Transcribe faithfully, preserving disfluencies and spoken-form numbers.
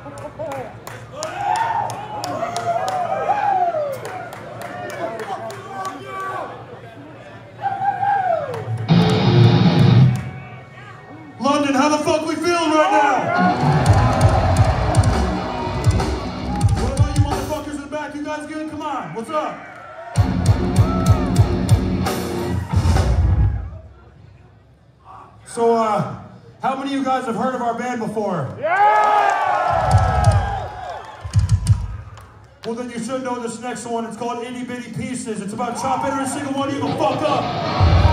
London, how the fuck we feeling right now? What about you motherfuckers in the back? You guys good? Come on, what's up? So, uh, how many of you guys have heard of our band before? Yeah! Well, then you should know this next one. It's called Itty Bitty Pieces. It's about chopping every single one of you the fuck up.